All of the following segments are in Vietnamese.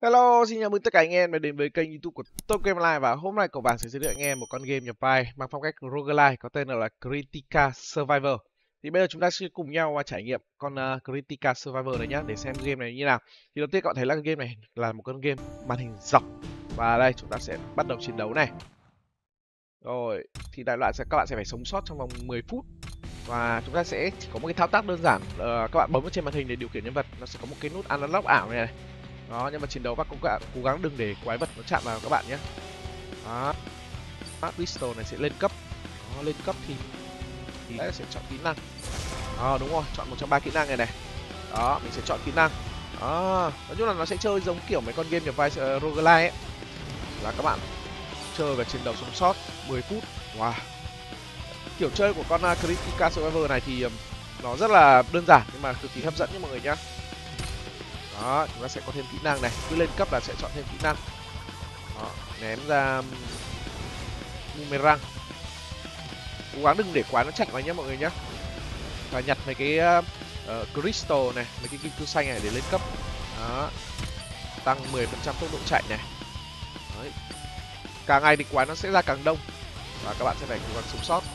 Hello, xin chào mừng tất cả anh em đã đến với kênh YouTube của Top Game Online và hôm nay cậu bạn sẽ giới thiệu anh em một con game nhập vai mang phong cách roguelike có tên là Critica Survivor. Thì bây giờ chúng ta sẽ cùng nhau trải nghiệm con Critica Survivor này nhá để xem game này như nào. Thì đầu tiên cậu thấy là cái game này là một con game màn hình dọc và đây chúng ta sẽ bắt đầu chiến đấu này. Rồi, thì đại loại các bạn sẽ phải sống sót trong vòng 10 phút và chúng ta sẽ chỉ có một cái thao tác đơn giản. Các bạn bấm vào trên màn hình để điều khiển nhân vật, nó sẽ có một cái nút unlock ảo này. Đó, nhưng mà chiến đấu các bạn cố gắng đừng để quái vật nó chạm vào các bạn nhé. Đó, pistol này sẽ lên cấp. Đó, lên cấp thì đấy sẽ chọn kỹ năng. Đó, đúng rồi, chọn một trong ba kỹ năng này này. Đó, mình sẽ chọn kỹ năng. Đó, nói chung là nó sẽ chơi giống kiểu mấy con game nhập vai roguelike ấy. Là các bạn chơi và chiến đấu sống sót 10 phút. Wow. Kiểu chơi của con Critica Survivor này thì nó rất là đơn giản nhưng mà cực kỳ hấp dẫn nha mọi người nhá. Đó, chúng ta sẽ có thêm kỹ năng này, cứ lên cấp là sẽ chọn thêm kỹ năng. Đó, ném ra boomerang. Cố gắng đừng để quá nó chặn vào nhé mọi người nhé. Và nhặt mấy cái crystal này, mấy cái kim cương xanh này để lên cấp. Đó, tăng 10% tốc độ chạy này. Đấy. Càng ngày thì quái nó sẽ ra càng đông và các bạn sẽ phải cố gắng sống sót.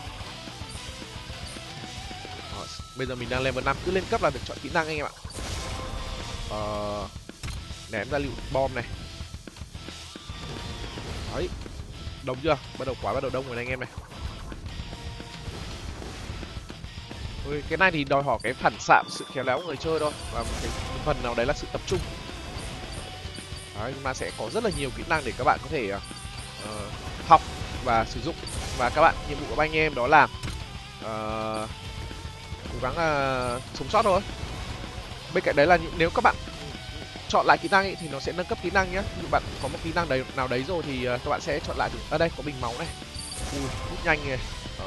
Đó, bây giờ mình đang level 5, cứ lên cấp là được chọn kỹ năng anh em ạ. Ném ra lựu bom này. Đấy, đông chưa? Bắt đầu đông rồi anh em này. Ôi, cái này thì đòi hỏi cái phản xạ, sự khéo léo của người chơi thôi và một cái phần nào đấy là sự tập trung. Đấy, nhưng mà sẽ có rất là nhiều kỹ năng để các bạn có thể học và sử dụng, và các bạn nhiệm vụ của anh em đó là cố gắng sống sót thôi. Bên cạnh đấy là nếu các bạn chọn lại kỹ năng ấy, thì nó sẽ nâng cấp kỹ năng nhé. Ví dụ bạn có một kỹ năng nào đấy rồi thì các bạn sẽ chọn lại. Ở đây có bình máu này, hút nhanh này.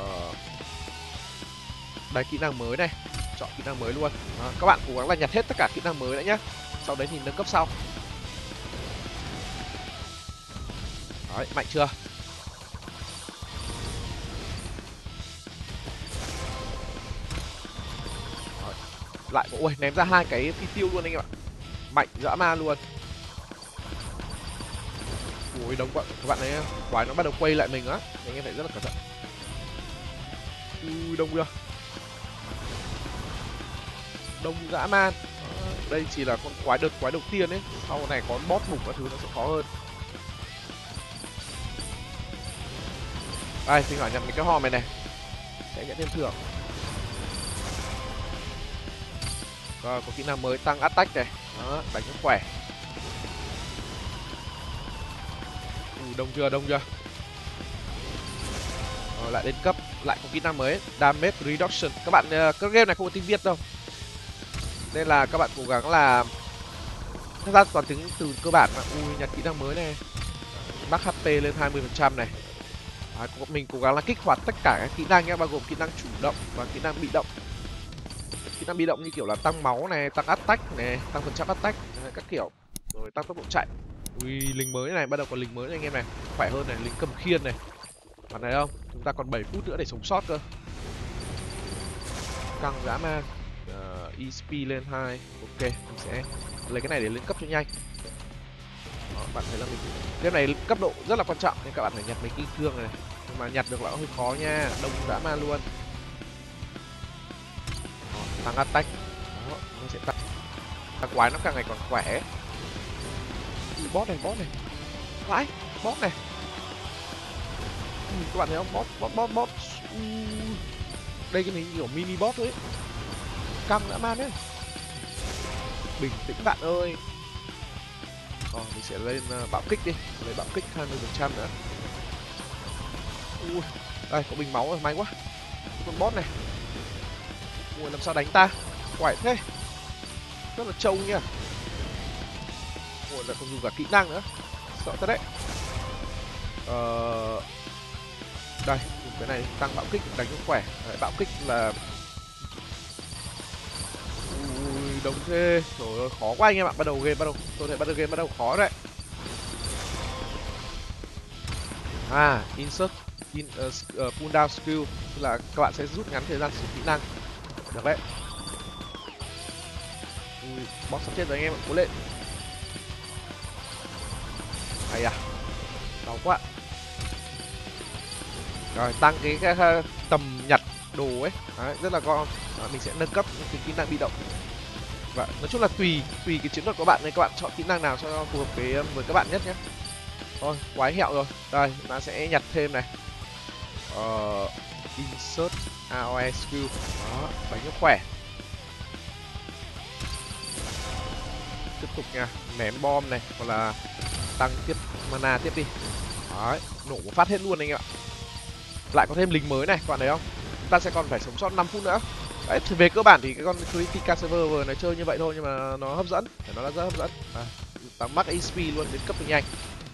Đây kỹ năng mới này, chọn kỹ năng mới luôn. Đó, các bạn cố gắng là nhặt hết tất cả kỹ năng mới đã nhá, sau đấy thì nâng cấp sau. Đấy, mạnh chưa? Đấy. Lại ôi, ném ra hai cái phi tiêu luôn anh em ạ, mạnh dã man luôn. Ui, đông quận các bạn thấy quái nó bắt đầu quay lại mình á, anh em phải rất là cẩn thận. Ui, đông chưa? Đông dã man. Đây chỉ là con quái đầu tiên ấy, sau này có boss bùng các thứ nó sẽ khó hơn. Đây, thỉnh thoảng nhặt mấy cái hòm này sẽ nhận thêm thưởng. Rồi, có kỹ năng mới tăng attack này. Đó, đánh nó khỏe. Đông chưa? Rồi, lại lên cấp, lại có kỹ năng mới damage reduction. Các bạn, các game này không có tiếng Việt đâu, nên là các bạn cố gắng là thật ra toàn tiếng từ cơ bản mà. Nhặt kỹ năng mới này, mắc HP lên 20% này. Mình cố gắng là kích hoạt tất cả các kỹ năng nhé, bao gồm kỹ năng chủ động và kỹ năng bị động. Kỹ năng bị động như kiểu là tăng máu này, tăng attack này, tăng phần trăm attack các kiểu, rồi tăng tốc độ chạy. Lính mới này, bắt đầu có lính mới này anh em này, khỏe hơn này, lính cầm khiên này. Bạn thấy không, chúng ta còn 7 phút nữa để sống sót cơ, căng dã man. ESP lên 2, ok, mình sẽ lấy cái này để lên cấp cho nhanh. Đó, bạn thấy là mình game này cấp độ rất là quan trọng nên các bạn phải nhặt mấy kim cương này, nhưng mà nhặt được là hơi khó nha, đông dã man luôn. Đó, tăng attack. Đó, nó sẽ tăng quái nó càng ngày còn khỏe. Boss này vãi, boss này. Các bạn thấy không, boss. Đây cái này kiểu mini boss ấy, căng dã man đấy. Bình tĩnh bạn ơi. Mình sẽ lên bạo kích đi, lấy bạo kích 20% nữa. Đây có bình máu rồi, may quá. Con boss này, làm sao đánh ta, quậy thế, rất là trâu nha. Lại không dùng cả kỹ năng nữa, sợ thật đấy. Đây, dùng cái này tăng bạo kích đánh cho khỏe. Đấy, bạo kích là đông thế. Trời ơi, khó quá anh em ạ. Tôi thấy bắt đầu game khó đấy. Insert pull down skill, tức là các bạn sẽ rút ngắn thời gian sử dụng kỹ năng. Được đấy. Boss sắp chết rồi anh em ạ, cố lên. Hay à, đau quá. Rồi tăng cái tầm nhặt đồ ấy. Đấy, rất là ngon. Mình sẽ nâng cấp những cái kỹ năng bị động. Và nói chung là tùy cái chiến thuật của bạn nên các bạn chọn kỹ năng nào cho nó phù hợp với các bạn nhất nhé. Thôi, quái hẹo rồi. Đây, chúng ta sẽ nhặt thêm này. Insert AOE skill. Đó, đánh cho khỏe. Tiếp tục nha, ném bom này, hoặc là tăng tiếp mana tiếp đi. Đấy, nổ một phát hết luôn anh em ạ. Lại có thêm lính mới này, các bạn thấy không? Chúng ta sẽ còn phải sống sót 5 phút nữa. Đấy, thì về cơ bản thì cái con Critica Server vừa này chơi như vậy thôi nhưng mà nó hấp dẫn, phải nói là rất hấp dẫn. Tăng max HP luôn, đến cấp cực nhanh.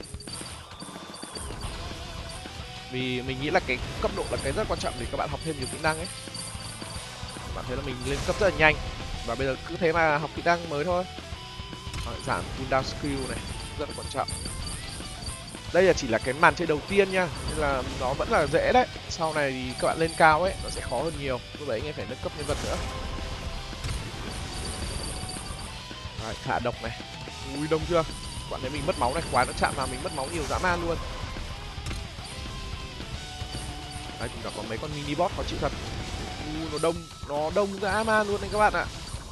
Vì mình nghĩ là cái cấp độ là cái rất quan trọng để các bạn học thêm nhiều kỹ năng ấy. Bạn thấy là mình lên cấp rất là nhanh và bây giờ cứ thế mà học kỹ năng mới thôi. Giảm cooldown skill này rất là quan trọng. Đây là chỉ là cái màn chơi đầu tiên nha, nên là nó vẫn là dễ đấy. Sau này thì các bạn lên cao ấy nó sẽ khó hơn nhiều, lúc đấy anh em phải nâng cấp nhân vật nữa. Đấy, thả độc này. Ui, đông chưa? Các bạn thấy mình mất máu này, quái nó chạm vào mình mất máu nhiều dã man luôn. Đấy, chúng ta có mấy con mini boss khó chịu thật. Nó đông dã man luôn đấy các bạn ạ.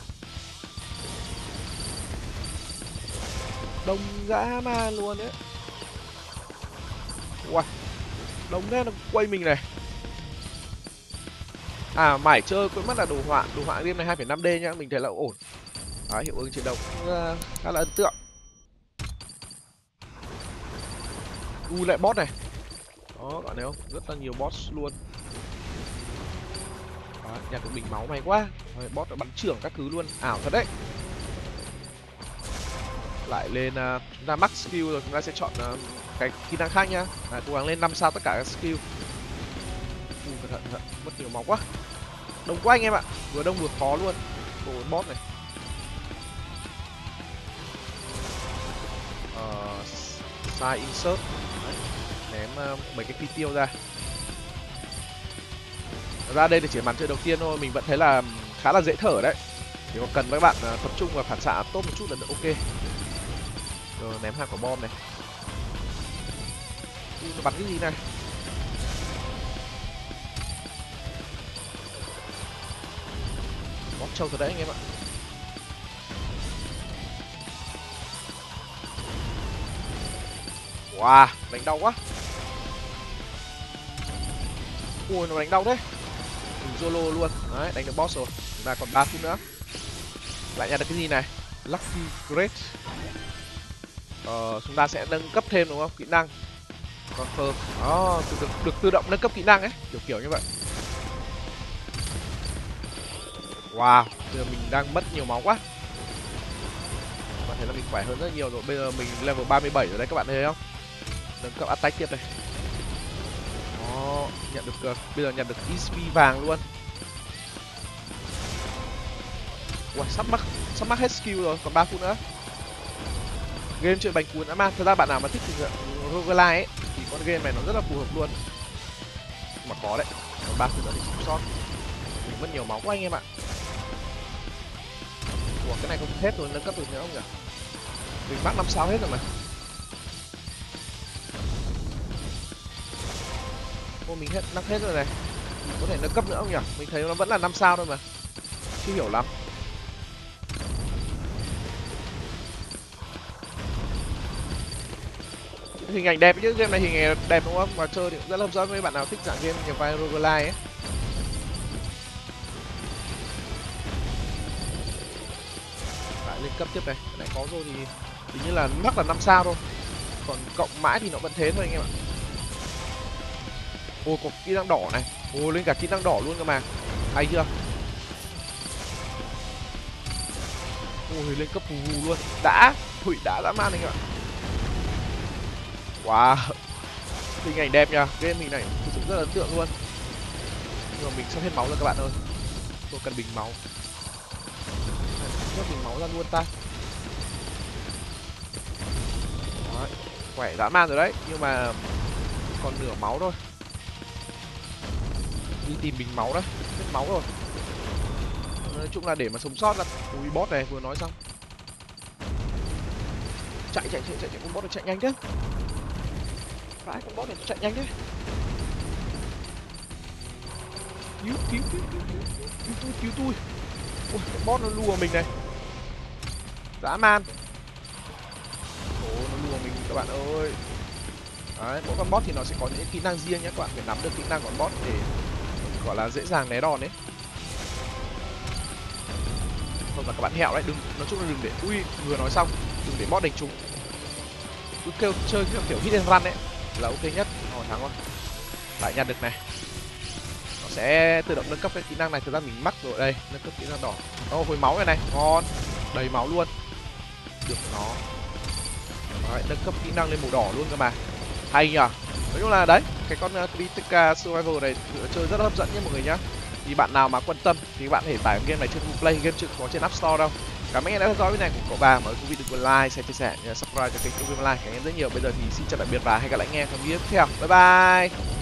Đông dã man luôn đấy. Wow, đông thế nó quay mình này. À, mải chơi quên mất là đồ họa game này 2,5D nhá, mình thấy là ổn. Đấy, hiệu ứng chiến đấu cũng khá là ấn tượng. Lại boss này. Đó, bạn thấy không? Rất là nhiều boss luôn. Đó, nhặt được bình máu may quá. Đấy, boss đã bắn trưởng các thứ luôn, ảo thật đấy. Lại lên chúng ta max skill rồi, chúng ta sẽ chọn cái kỹ năng khác nhá. Cố gắng lên 5 sao tất cả các skill. Cẩn thận, mất nhiều máu quá. Đông quá anh em ạ, vừa đông vừa khó luôn. Bộ boss này. Side insert. Đấy, ném mấy cái phi tiêu ra. Ra đây thì chỉ màn chơi đầu tiên thôi, mình vẫn thấy là khá là dễ thở đấy. Nếu mà cần các bạn tập trung và phản xạ tốt một chút là được, ok. Rồi ném 2 quả bom này. Nó bắn cái gì này? Bóp trâu thật đấy anh em ạ. Wow, đánh đau quá. Ui, nó đánh đau đấy. Mình Zolo luôn. Đấy, đánh được boss rồi. Chúng ta còn 3 phút nữa. Lại nhận được cái gì này? Lucky Great. Chúng ta sẽ nâng cấp thêm đúng không? Kỹ năng. Confirm. Đó, được tự động nâng cấp kỹ năng ấy, kiểu như vậy. Wow, bây giờ mình đang mất nhiều máu quá. Bạn thấy là mình khỏe hơn rất nhiều rồi. Bây giờ mình level 37 rồi đấy các bạn thấy không? Nâng cấp attack tiếp này. Đó, nhận được bây giờ nhận được XP vàng luôn. Wow, sắp mắc hết skill rồi, còn 3 phút nữa. Game chơi bánh cuốn dã man. Thật ra bạn nào mà thích thì roguelike ấy thì con game này nó rất là phù hợp luôn. Mà có đấy, còn 3 phút nữa thì sống sót. Mình mất nhiều máu quá anh em ạ. Ủa, cái này không hết rồi, nâng cấp được nữa không nhỉ? Mình mắc 5 sao hết rồi mà. Ô, mình nâng hết rồi này. Mình có thể nâng cấp nữa không nhỉ? Mình thấy nó vẫn là 5 sao thôi mà. Chưa hiểu lắm. Hình ảnh đẹp chứ, game này hình ảnh đẹp đúng không? Mà chơi thì cũng rất là hấp dẫn với bạn nào thích dạng game nhập vai roguelike ấy. Lại lên cấp tiếp này, cái này có rồi thì hình như là mắc là 5 sao thôi. Còn cộng mãi thì nó vẫn thế thôi anh em ạ. Ôi, có kỹ năng đỏ này. Ôi, lên cả kỹ năng đỏ luôn cơ mà. Hay chưa? Ôi, lên cấp vù luôn. Đã dã man anh ạ. Wow, hình ảnh đẹp nha, game hình này thực sự rất là ấn tượng luôn. Nhưng mà mình sắp hết máu rồi các bạn ơi. Tôi cần bình máu. Rớt bình máu ra luôn ta. Đấy, khỏe dã man rồi đấy, nhưng mà còn nửa máu thôi. Đi tìm bình máu đấy, hết máu rồi. Nói chung là để mà sống sót là ui boss này vừa nói xong. Chạy con boss này chạy nhanh thế. Vãi, con boss này chạy nhanh thế. Cứu tôi. Ui, con boss nó lùa mình này. Dã man. Ồ, nó lùa mình các bạn ơi. Đấy, mỗi con boss thì nó sẽ có những kỹ năng riêng nhé, các bạn phải nắm được kỹ năng của con boss để gọi là dễ dàng né đòn đấy. Không là các bạn hẹo đấy, đừng, nói chung là đừng để, ui vừa nói xong, đừng để boss đánh trúng. Cứ kêu chơi kiểu hit and run đấy là ok nhất. Thắng rồi. Lại nhặt được này. Nó sẽ tự động nâng cấp cái kỹ năng này, thực ra mình mắc rồi đây, nâng cấp kỹ năng đỏ. Hồi máu này này, ngon, đầy máu luôn. Được nó. Đấy, nâng cấp kỹ năng lên màu đỏ luôn cơ mà. Hay nhỉ. Nói chung là đấy, cái con Critica Survival này chơi rất là hấp dẫn nhé mọi người nhá. Thì bạn nào mà quan tâm thì các bạn có thể tải game này trên Google Play, game chưa có trên App Store đâu. Cảm ơn anh em đã theo dõi video này của cậu bà, mọi người đừng quên like, share, chia sẻ, subscribe cho kênh của Game Online. Cảm ơn rất nhiều. Bây giờ thì xin chào tạm biệt và hẹn gặp lại anh em trong video tiếp theo. Bye bye.